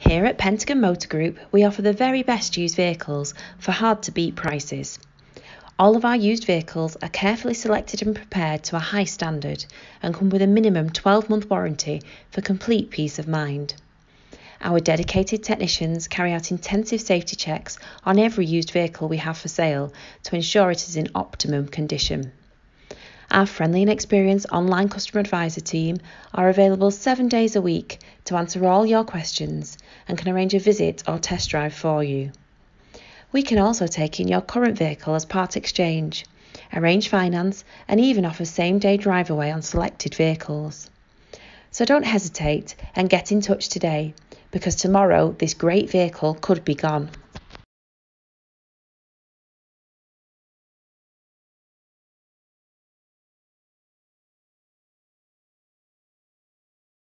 Here at Pentagon Motor Group, we offer the very best used vehicles for hard-to-beat prices. All of our used vehicles are carefully selected and prepared to a high standard and come with a minimum 12-month warranty for complete peace of mind. Our dedicated technicians carry out intensive safety checks on every used vehicle we have for sale to ensure it is in optimum condition. Our friendly and experienced online customer advisor team are available 7 days a week to answer all your questions and can arrange a visit or test drive for you. We can also take in your current vehicle as part exchange, arrange finance and even offer same-day drive away on selected vehicles. So don't hesitate and get in touch today, because tomorrow this great vehicle could be gone.